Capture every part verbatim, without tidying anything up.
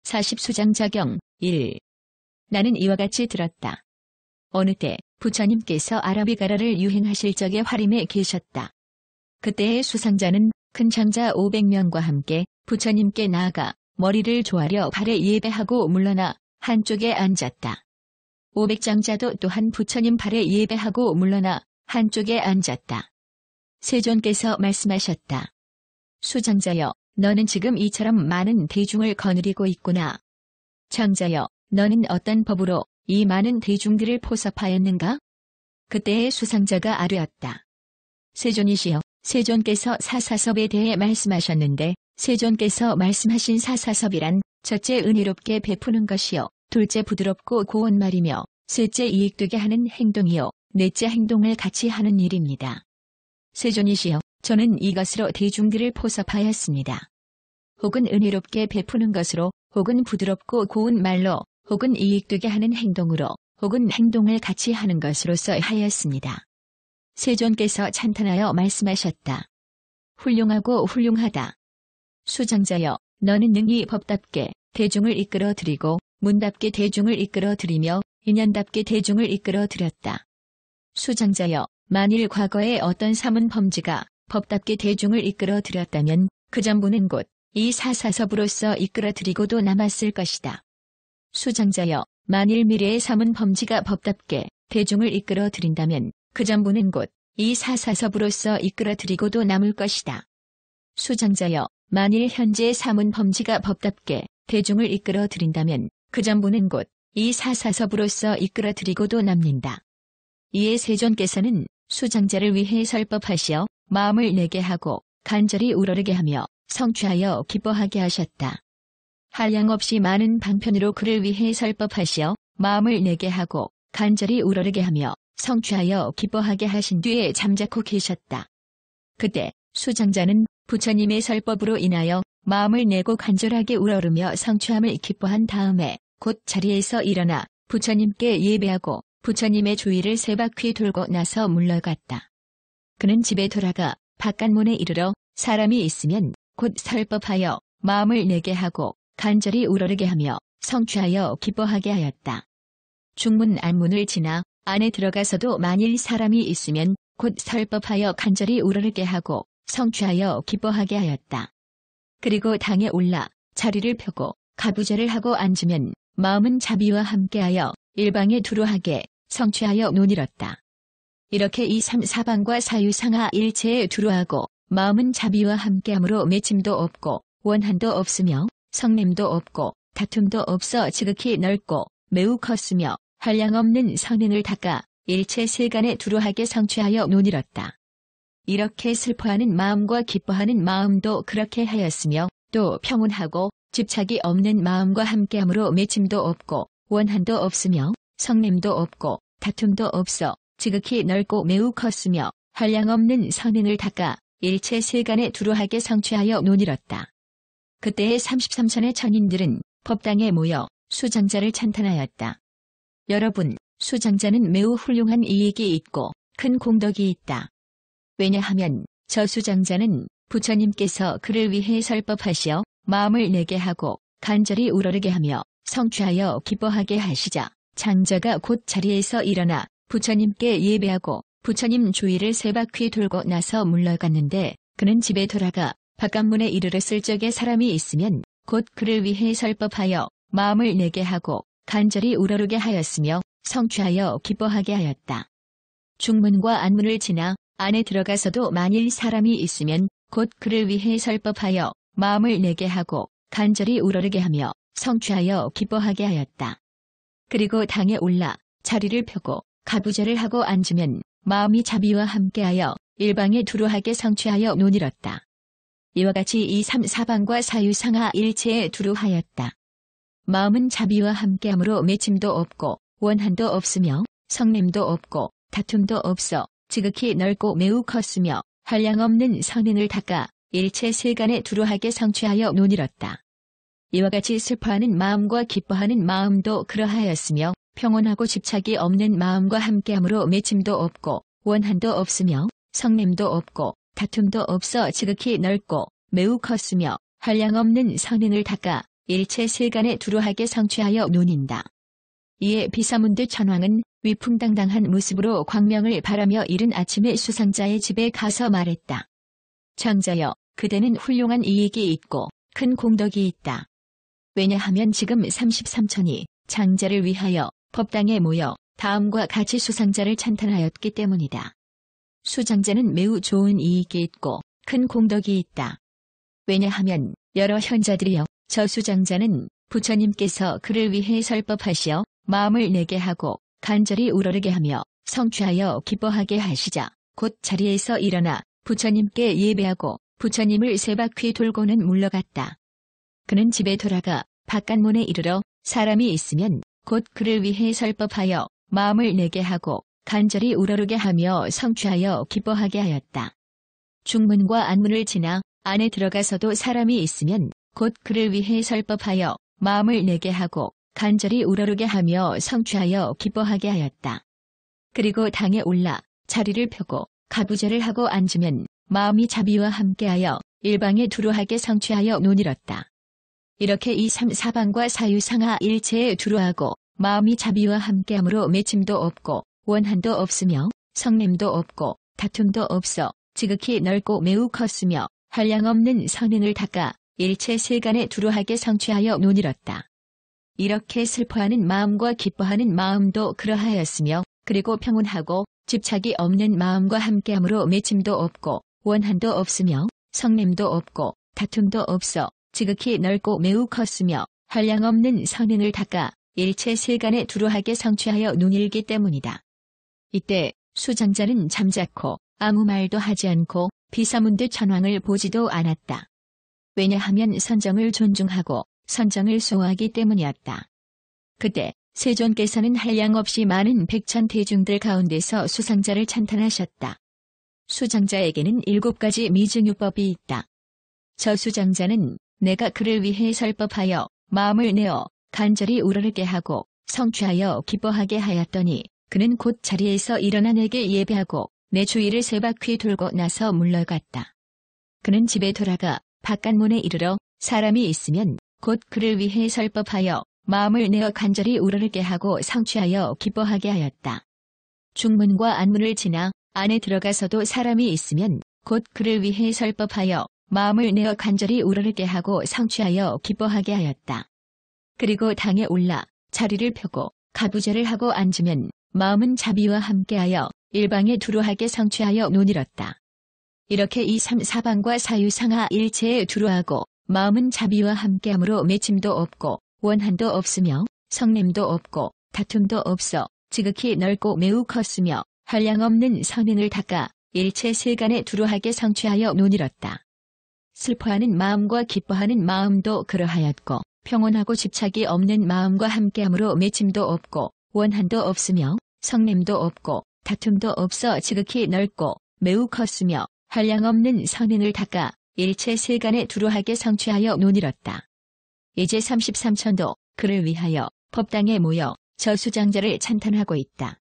사십 수장자경 일. 나는 이와 같이 들었다. 어느 때 부처님께서 아라비가라를 유행하실 적에 화림에 계셨다. 그때의 수상자는 큰 장자 오백 명과 함께 부처님께 나아가 머리를 조아려 발에 예배하고 물러나 한쪽에 앉았다. 오백 장자도 또한 부처님 발에 예배하고 물러나 한쪽에 앉았다. 세존께서 말씀하셨다. 수장자여, 너는 지금 이처럼 많은 대중을 거느리고 있구나. 장자여, 너는 어떤 법으로 이 많은 대중들을 포섭하였는가? 그때의 수상자가 아뢰었다. 세존이시여, 세존께서 사사섭에 대해 말씀하셨는데 세존께서 말씀하신 사사섭이란 첫째 은혜롭게 베푸는 것이요, 둘째 부드럽고 고운 말이며 셋째 이익되게 하는 행동이요, 넷째 행동을 같이 하는 일입니다. 세존이시여, 저는 이것으로 대중들을 포섭하였습니다. 혹은 은혜롭게 베푸는 것으로, 혹은 부드럽고 고운 말로, 혹은 이익되게 하는 행동으로, 혹은 행동을 같이 하는 것으로서 하였습니다. 세존께서 찬탄하여 말씀하셨다. 훌륭하고 훌륭하다. 수장자여, 너는 능히 법답게 대중을 이끌어들이고 문답게 대중을 이끌어들이며 인연답게 대중을 이끌어들였다. 수장자여, 만일 과거에 어떤 사문 범지가 법답게 대중을 이끌어들였다면 그 전부는 곧 이 사사섭으로서 이끌어들이고도 남았을 것이다. 수장자여, 만일 미래의 사문 범지가 법답게 대중을 이끌어들인다면 그 전부는 곧 이 사사섭으로서 이끌어들이고도 남을 것이다. 수장자여, 만일 현재의 사문 범지가 법답게 대중을 이끌어들인다면 그 전부는 곧 이 사사섭으로서 이끌어들이고도 남는다. 이에 세존께서는 수장자를 위해 설법하시어 마음을 내게 하고 간절히 우러르게 하며 성취하여 기뻐하게 하셨다. 한량없이 많은 방편으로 그를 위해 설법하시어 마음을 내게 하고 간절히 우러르게 하며 성취하여 기뻐하게 하신 뒤에 잠자코 계셨다. 그때 수장자는 부처님의 설법으로 인하여 마음을 내고 간절하게 우러르며 성취함을 기뻐한 다음에 곧 자리에서 일어나 부처님께 예배하고 부처님의 주위를 세 바퀴 돌고 나서 물러갔다. 그는 집에 돌아가 바깥문에 이르러 사람이 있으면 곧 설법하여 마음을 내게 하고 간절히 우러르게 하며 성취하여 기뻐하게 하였다. 중문 안문을 지나 안에 들어가서도 만일 사람이 있으면 곧 설법하여 간절히 우러르게 하고 성취하여 기뻐하게 하였다. 그리고 당에 올라 자리를 펴고 가부좌를 하고 앉으면 마음은 자비와 함께하여 일방에 두루하게 성취하여 논이렀다. 이렇게 이 삼 사방과 사유상하 일체에 두루하고 마음은 자비와 함께함으로 맺힘도 없고 원한도 없으며 성냄도 없고 다툼도 없어 지극히 넓고 매우 컸으며 한량없는 선행을 닦아 일체 세간에 두루하게 성취하여 논이렀다. 이렇게 슬퍼하는 마음과 기뻐하는 마음도 그렇게 하였으며 또 평온하고 집착이 없는 마음과 함께함으로 맺힘도 없고 원한도 없으며 성냄도 없고 다툼도 없어 지극히 넓고 매우 컸으며 한량없는 선행을 닦아 일체 세간에 두루하게 성취하여 논이렀다. 그때의 삼십삼 천의 천인들은 법당에 모여 수장자를 찬탄하였다. 여러분, 수장자는 매우 훌륭한 이익이 있고 큰 공덕이 있다. 왜냐하면 저 수장자는 부처님께서 그를 위해 설법하시어 마음을 내게 하고 간절히 우러르게 하며 성취하여 기뻐하게 하시자 장자가 곧 자리에서 일어나 부처님께 예배하고 부처님 주위를 세 바퀴 돌고 나서 물러갔는데 그는 집에 돌아가 바깥문에 이르렀을 적에 사람이 있으면 곧 그를 위해 설법하여 마음을 내게 하고 간절히 우러르게 하였으며 성취하여 기뻐하게 하였다. 중문과 안문을 지나 안에 들어가서도 만일 사람이 있으면 곧 그를 위해 설법하여 마음을 내게 하고 간절히 우러르게 하며 성취하여 기뻐하게 하였다. 그리고 당에 올라 자리를 펴고 가부좌를 하고 앉으면 마음이 자비와 함께하여 일방에 두루하게 성취하여 논이렀다. 이와 같이 이 삼 사방과 사유상하 일체에 두루하였다. 마음은 자비와 함께함으로 맺힘도 없고 원한도 없으며 성냄도 없고 다툼도 없어 지극히 넓고 매우 컸으며 한량없는 선행을 닦아 일체 세간에 두루하게 성취하여 논이렀다. 이와 같이 슬퍼하는 마음과 기뻐하는 마음도 그러하였으며 평온하고 집착이 없는 마음과 함께함으로 맺힘도 없고 원한도 없으며 성냄도 없고 다툼도 없어 지극히 넓고 매우 컸으며 한량없는 선행을 닦아 일체 세간에 두루하게 성취하여 논인다. 이에 비사문득 천왕은 위풍당당한 모습으로 광명을 바라며 이른 아침에 수상자의 집에 가서 말했다. 장자여, 그대는 훌륭한 이익이 있고 큰 공덕이 있다. 왜냐하면 지금 삼십삼천이 장자를 위하여 법당에 모여 다음과 같이 수상자를 찬탄하였기 때문이다. 수장자는 매우 좋은 이익이 있고 큰 공덕이 있다. 왜냐하면 여러 현자들이여 저 수장자는 부처님께서 그를 위해 설법하시어 마음을 내게 하고 간절히 우러르게 하며 성취하여 기뻐하게 하시자 곧 자리에서 일어나 부처님께 예배하고 부처님을 세 바퀴 돌고는 물러갔다. 그는 집에 돌아가 바깥문에 이르러 사람이 있으면 곧 그를 위해 설법하여 마음을 내게 하고 간절히 우러르게 하며 성취하여 기뻐하게 하였다. 중문과 안문을 지나 안에 들어가서도 사람이 있으면 곧 그를 위해 설법하여 마음을 내게 하고 간절히 우러르게 하며 성취하여 기뻐하게 하였다. 그리고 당에 올라 자리를 펴고 가부좌를 하고 앉으면 마음이 자비와 함께하여 일방에 두루하게 성취하여 논이렀다. 이렇게 이 삼, 사방과 사유상하 일체에 두루하고 마음이 자비와 함께함으로 맺힘도 없고 원한도 없으며 성냄도 없고 다툼도 없어 지극히 넓고 매우 컸으며 한량없는 선행을 닦아 일체 세간에 두루하게 성취하여 논이렀다. 이렇게 슬퍼하는 마음과 기뻐하는 마음도 그러하였으며 그리고 평온하고 집착이 없는 마음과 함께함으로 맺힘도 없고 원한도 없으며 성냄도 없고 다툼도 없어 지극히 넓고 매우 컸으며 한량없는 선행을 닦아 일체 세간에 두루하게 성취하여 논일기 때문이다. 이때 수장자는 잠자코 아무 말도 하지 않고 비사문득 천왕을 보지도 않았다. 왜냐하면 선정을 존중하고 선정을 소화하기 때문이었다. 그때 세존께서는 한량없이 많은 백천 대중들 가운데서 수상자를 찬탄하셨다. 수장자에게는 일곱 가지 미증유법이 있다. 저 수장자는 내가 그를 위해 설법하여 마음을 내어 간절히 우러르게 하고 성취하여 기뻐하게 하였더니 그는 곧 자리에서 일어나 내게 예배하고 내 주위를 세 바퀴 돌고 나서 물러갔다. 그는 집에 돌아가 바깥문에 이르러 사람이 있으면 곧 그를 위해 설법하여 마음을 내어 간절히 우러르게 하고 성취하여 기뻐하게 하였다. 중문과 안문을 지나 안에 들어가서도 사람이 있으면 곧 그를 위해 설법하여 마음을 내어 간절히 우러르게 하고 성취하여 기뻐하게 하였다. 그리고 당에 올라 자리를 펴고 가부좌를 하고 앉으면 마음은 자비와 함께하여 일방에 두루하게 성취하여 논이렀다. 이렇게 이 삼, 사방과 사유상하 일체에 두루하고 마음은 자비와 함께함으로 맺힘도 없고 원한도 없으며 성냄도 없고 다툼도 없어 지극히 넓고 매우 컸으며 한량없는 선행을 닦아 일체 세간에 두루하게 성취하여 논이렀다. 슬퍼하는 마음과 기뻐하는 마음도 그러하였고 평온하고 집착이 없는 마음과 함께함으로 맺힘도 없고 원한도 없으며 성냄도 없고 다툼도 없어 지극히 넓고 매우 컸으며 한량없는 선행을 닦아 일체 세간에 두루하게 성취하여 논이렀다. 이제 삼십삼천도 그를 위하여 법당에 모여 저 수장자를 찬탄하고 있다.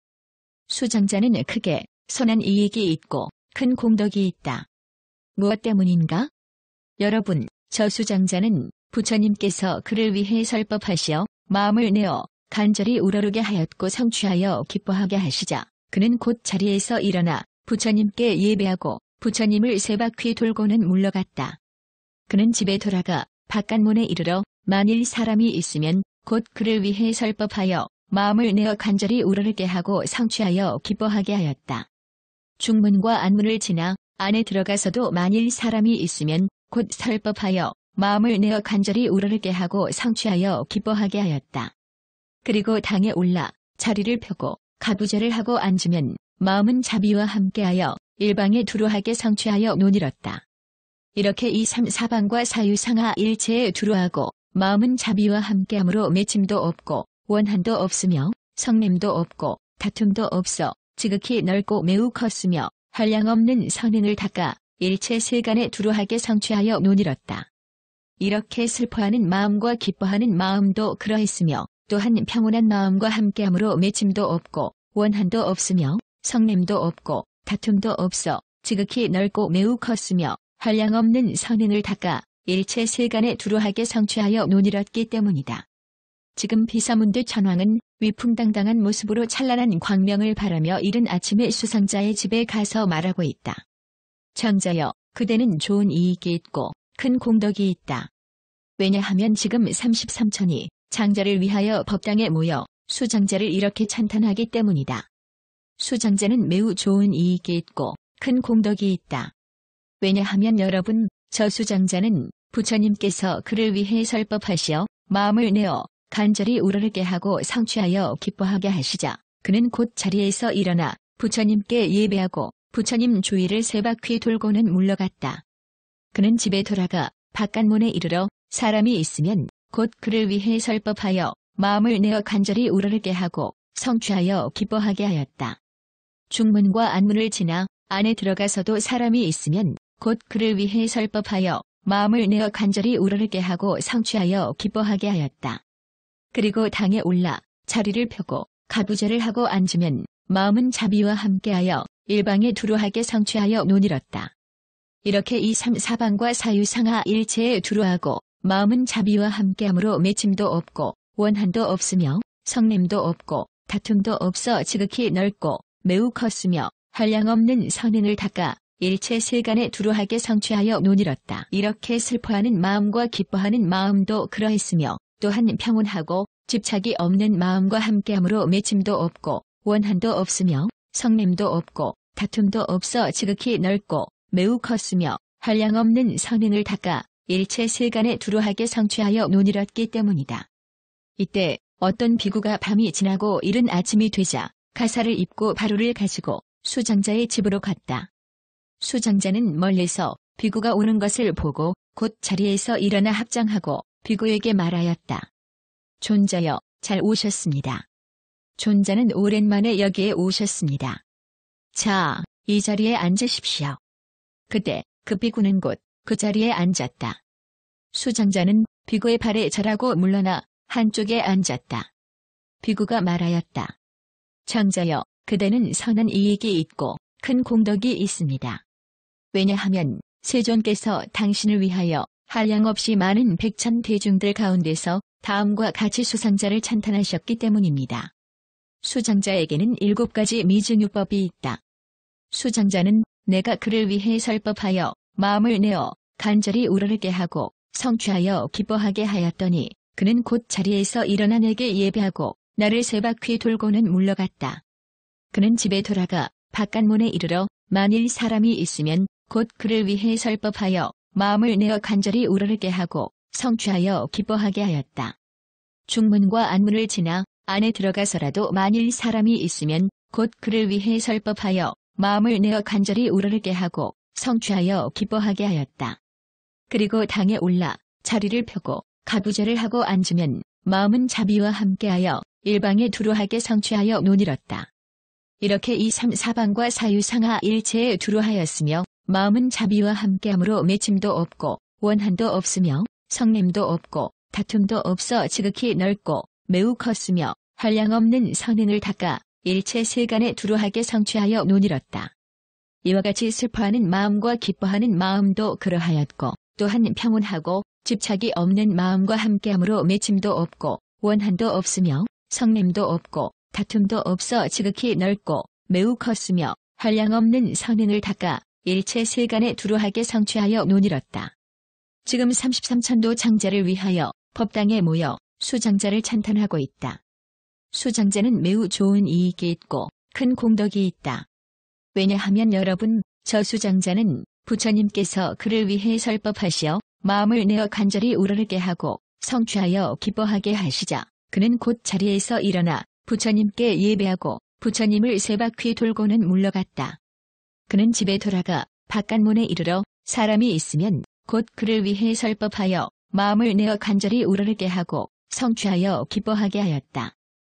수장자는 크게 선한 이익이 있고 큰 공덕이 있다. 무엇 때문인가? 여러분, 저 수장자는 부처님께서 그를 위해 설법하시어 마음을 내어 간절히 우러르게 하였고 성취하여 기뻐하게 하시자 그는 곧 자리에서 일어나 부처님께 예배하고 부처님을 세 바퀴 돌고는 물러갔다. 그는 집에 돌아가 바깥문에 이르러 만일 사람이 있으면 곧 그를 위해 설법하여 마음을 내어 간절히 우러르게 하고 성취하여 기뻐하게 하였다. 중문과 안문을 지나 안에 들어가서도 만일 사람이 있으면 곧 설법하여 마음을 내어 간절히 우러르게 하고 성취하여 기뻐하게 하였다. 그리고 당에 올라 자리를 펴고 가부좌를 하고 앉으면 마음은 자비와 함께하여 일방에 두루하게 성취하여 논이렀다. 이렇게 이 삼, 사방과 사유상하 일체에 두루하고 마음은 자비와 함께함으로 맺힘도 없고 원한도 없으며 성냄도 없고 다툼도 없어 지극히 넓고 매우 컸으며 한량없는 선행을 닦아 일체 세간에 두루하게 성취하여 논이렀다. 이렇게 슬퍼하는 마음과 기뻐하는 마음도 그러했으며 또한 평온한 마음과 함께함으로 맺힘도 없고 원한도 없으며 성냄도 없고 다툼도 없어 지극히 넓고 매우 컸으며 한량없는 선행을 닦아 일체 세간에 두루하게 성취하여 논이뤘기 때문이다. 지금 비사문대 천황은 위풍당당한 모습으로 찬란한 광명을 바라며 이른 아침에 수상자의 집에 가서 말하고 있다. 장자여, 그대는 좋은 이익이 있고 큰 공덕이 있다. 왜냐하면 지금 삼십삼천이 장자를 위하여 법당에 모여 수장자를 이렇게 찬탄하기 때문이다. 수장자는 매우 좋은 이익이 있고 큰 공덕이 있다. 왜냐하면 여러분, 저 수장자는 부처님께서 그를 위해 설법하시어 마음을 내어 간절히 우러르게 하고 성취하여 기뻐하게 하시자 그는 곧 자리에서 일어나 부처님께 예배하고 부처님 주위를 세 바퀴 돌고는 물러갔다. 그는 집에 돌아가 바깥문에 이르러 사람이 있으면 곧 그를 위해 설법하여 마음을 내어 간절히 우러르게 하고 성취하여 기뻐하게 하였다. 중문과 안문을 지나 안에 들어가서도 사람이 있으면 곧 그를 위해 설법하여 마음을 내어 간절히 우러르게 하고 성취하여 기뻐하게 하였다. 그리고 당에 올라 자리를 펴고 가부좌를 하고 앉으면 마음은 자비와 함께하여 일방에 두루하게 성취하여 논이뤘다. 이렇게 이 삼 사방과 사유상하 일체에 두루하고 마음은 자비와 함께함으로 맺힘도 없고 원한도 없으며 성냄도 없고 다툼도 없어 지극히 넓고 매우 컸으며 한량없는 선인을 닦아 일체 세간에 두루하게 성취하여 논이뤘다. 이렇게 슬퍼하는 마음과 기뻐하는 마음도 그러했으며 또한 평온하고 집착이 없는 마음과 함께함으로 맺힘도 없고 원한도 없으며 성냄도 없고 다툼도 없어 지극히 넓고 매우 컸으며 한량없는 선인을 닦아 일체 세간에 두루하게 성취하여 논이뤘기 때문이다. 이때 어떤 비구가 밤이 지나고 이른 아침이 되자 가사를 입고 바루를 가지고 수장자의 집으로 갔다. 수장자는 멀리서 비구가 오는 것을 보고 곧 자리에서 일어나 합장하고 비구에게 말하였다. 존자여, 잘 오셨습니다. 존자는 오랜만에 여기에 오셨습니다. 자, 이 자리에 앉으십시오. 그때 그 비구는 곧 그 자리에 앉았다. 수장자는 비구의 발에 절하고 물러나 한쪽에 앉았다. 비구가 말하였다. 장자여, 그대는 선한 이익이 있고 큰 공덕이 있습니다. 왜냐하면 세존께서 당신을 위하여 한량없이 많은 백천 대중들 가운데서 다음과 같이 수상자를 찬탄하셨기 때문입니다. 수장자에게는 일곱 가지 미증유법이 있다. 수장자는 내가 그를 위해 설법하여 마음을 내어 간절히 우러르게 하고 성취하여 기뻐하게 하였더니 그는 곧 자리에서 일어나 내게 예배하고 나를 세 바퀴 돌고는 물러갔다. 그는 집에 돌아가 바깥문에 이르러 만일 사람이 있으면 곧 그를 위해 설법하여 마음을 내어 간절히 우러르게 하고 성취하여 기뻐하게 하였다. 중문과 안문을 지나 안에 들어가서라도 만일 사람이 있으면 곧 그를 위해 설법하여 마음을 내어 간절히 우러르게 하고 성취하여 기뻐하게 하였다. 그리고 당에 올라 자리를 펴고 가부좌를 하고 앉으면 마음은 자비와 함께하여 일방에 두루하게 성취하여 논이뤘다. 이렇게 이 삼 사방과 사유상하 일체에 두루하였으며 마음은 자비와 함께함으로 맺힘도 없고 원한도 없으며 성냄도 없고 다툼도 없어 지극히 넓고 매우 컸으며 한량없는 선인을 닦아 일체 세간에 두루하게 성취하여 논이뤘다. 이와 같이 슬퍼하는 마음과 기뻐하는 마음도 그러하였고 또한 평온하고 집착이 없는 마음과 함께함으로 맺힘도 없고 원한도 없으며 성냄도 없고 다툼도 없어 지극히 넓고 매우 컸으며 한량없는 선인을 닦아 일체 세간에 두루하게 성취하여 논이뤘다. 지금 삼십삼천도 장자를 위하여 법당에 모여 수장자를 찬탄하고 있다. 수장자는 매우 좋은 이익이 있고 큰 공덕이 있다. 왜냐하면 여러분, 저 수장자는 부처님께서 그를 위해 설법하시어 마음을 내어 간절히 우러르게 하고 성취하여 기뻐하게 하시자 그는 곧 자리에서 일어나 부처님께 예배하고 부처님을 세 바퀴 돌고는 물러갔다. 그는 집에 돌아가 바깥문에 이르러 사람이 있으면 곧 그를 위해 설법하여 마음을 내어 간절히 우러르게 하고 성취하여 기뻐하게 하였다.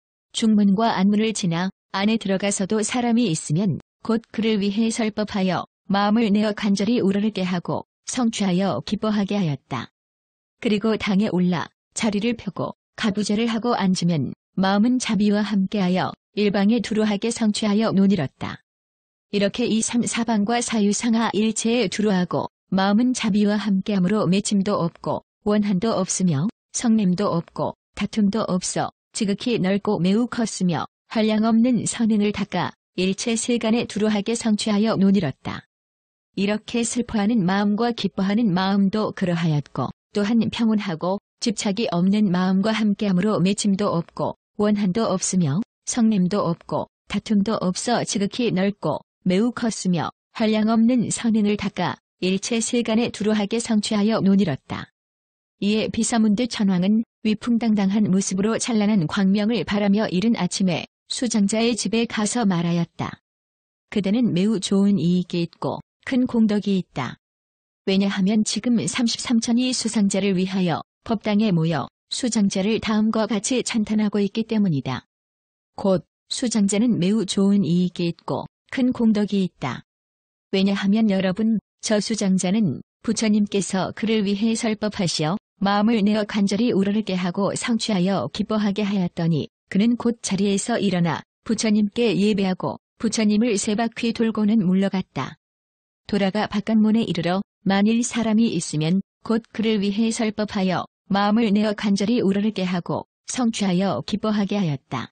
중문과 안문을 지나 안에 들어가서도 사람이 있으면 곧 그를 위해 설법하여 마음을 내어 간절히 우러르게 하고 성취하여 기뻐하게 하였다. 그리고 당에 올라 자리를 펴고 가부좌를 하고 앉으면 마음은 자비와 함께하여 일방에 두루하게 성취하여 논이뤘다. 이렇게 이 삼 사방과 사유상하 일체에 두루하고 마음은 자비와 함께함으로 맺힘도 없고 원한도 없으며 성냄도 없고 다툼도 없어 지극히 넓고 매우 컸으며 한량없는 선행을 닦아 일체 세간에 두루하게 성취하여 논이뤘다. 이렇게 슬퍼하는 마음과 기뻐하는 마음도 그러하였고 또한 평온하고 집착이 없는 마음과 함께함으로 맺힘도 없고 원한도 없으며 성냄도 없고 다툼도 없어 지극히 넓고 매우 컸으며 한량없는 선행을 닦아 일체 세간에 두루하게 성취하여 논이뤘다. 이에 비사문대 천왕은 위풍당당한 모습으로 찬란한 광명을 바라며 이른 아침에 수장자의 집에 가서 말하였다. 그대는 매우 좋은 이익이 있고 큰 공덕이 있다. 왜냐하면 지금 삼십삼천이 수상자를 위하여 법당에 모여 수장자를 다음과 같이 찬탄하고 있기 때문이다. 곧 수장자는 매우 좋은 이익이 있고 큰 공덕이 있다. 왜냐하면 여러분, 저 수장자는 부처님께서 그를 위해 설법하시어 마음을 내어 간절히 우러르게 하고 성취하여 기뻐하게 하였더니 그는 곧 자리에서 일어나 부처님께 예배하고 부처님을 세 바퀴 돌고는 물러갔다. 돌아가 바깥문에 이르러 만일 사람이 있으면 곧 그를 위해 설법하여 마음을 내어 간절히 우러르게 하고 성취하여 기뻐하게 하였다.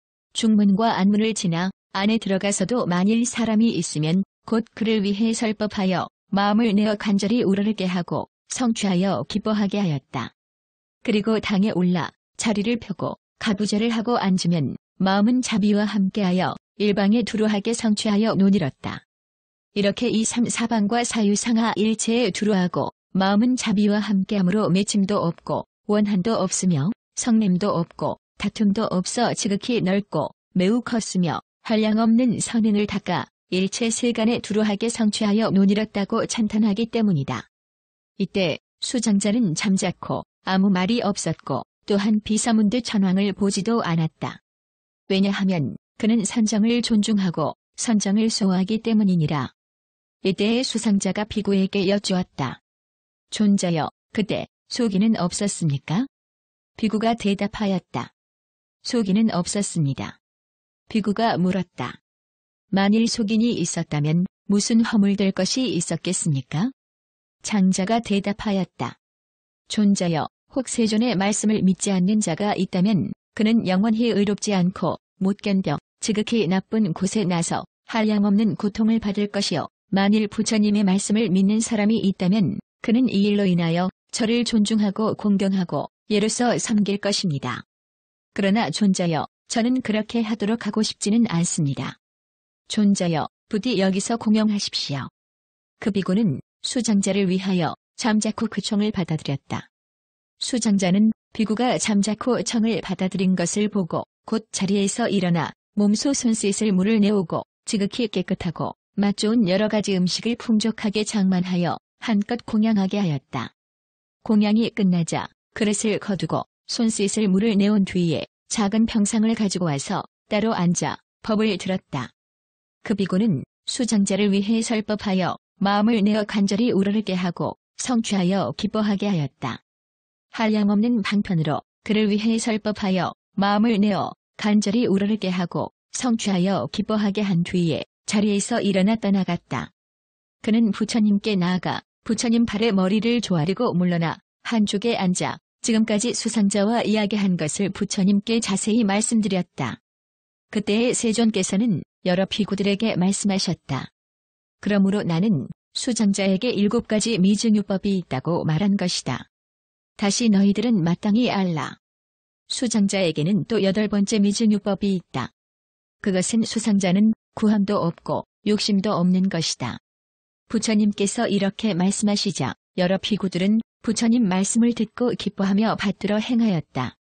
중문과 안문을 지나 안에 들어가서도 만일 사람이 있으면 곧 그를 위해 설법하여 마음을 내어 간절히 우러르게 하고 성취하여 기뻐하게 하였다. 그리고 당에 올라 자리를 펴고 가부좌를 하고 앉으면 마음은 자비와 함께하여 일방에 두루하게 성취하여 논이뤘다. 이렇게 이 삼 사방과 사유상하 일체에 두루하고 마음은 자비와 함께함으로 맺힘도 없고 원한도 없으며 성냄도 없고 다툼도 없어 지극히 넓고 매우 컸으며 한량없는 선행을 닦아 일체 세간에 두루하게 성취하여 논이뤘다고 찬탄하기 때문이다. 이때 수장자는 잠자코 아무 말이 없었고 또한 비사문대 천왕을 보지도 않았다. 왜냐하면 그는 선정을 존중하고 선정을 소화하기 때문이니라. 이때에 수상자가 비구에게 여쭈었다. 존자여, 그때 소기는 없었습니까? 비구가 대답하였다. 소기는 없었습니다. 비구가 물었다. 만일 소긴이 있었다면 무슨 허물될 것이 있었겠습니까? 장자가 대답하였다. 존자여, 혹 세존의 말씀을 믿지 않는 자가 있다면 그는 영원히 의롭지 않고 못 견뎌 지극히 나쁜 곳에 나서 한량없는 고통을 받을 것이요. 만일 부처님의 말씀을 믿는 사람이 있다면 그는 이 일로 인하여 저를 존중하고 공경하고 예로서 섬길 것입니다. 그러나 존자여, 저는 그렇게 하도록 하고 싶지는 않습니다. 존자여, 부디 여기서 공영하십시오. 그 비구는 수장자를 위하여 잠자코 그 청을 받아들였다. 수장자는 비구가 잠자코 청을 받아들인 것을 보고 곧 자리에서 일어나 몸소 손짓을 물을 내오고 지극히 깨끗하고 맛 좋은 여러 가지 음식을 풍족하게 장만하여 한껏 공양하게 하였다. 공양이 끝나자 그릇을 거두고 손짓을 물을 내온 뒤에 작은 평상을 가지고 와서 따로 앉아 법을 들었다. 그 비구는 수장자를 위해 설법하여 마음을 내어 간절히 우러르게 하고 성취하여 기뻐하게 하였다. 한량없는 방편으로 그를 위해 설법하여 마음을 내어 간절히 우러르게 하고 성취하여 기뻐하게 한 뒤에 자리에서 일어나 떠나갔다. 그는 부처님께 나아가 부처님 발에 머리를 조아리고 물러나 한쪽에 앉아 지금까지 수상자와 이야기한 것을 부처님께 자세히 말씀드렸다. 그때에 세존께서는 여러 비구들에게 말씀하셨다. 그러므로 나는 수장자에게 일곱 가지 미증유법이 있다고 말한 것이다. 다시 너희들은 마땅히 알라. 수장자에게는 또 여덟 번째 미증유법이 있다. 그것은 수상자는 구함도 없고 욕심도 없는 것이다. 부처님께서 이렇게 말씀하시자 여러 비구들은 부처님 말씀을 듣고 기뻐하며 받들어 행하였다.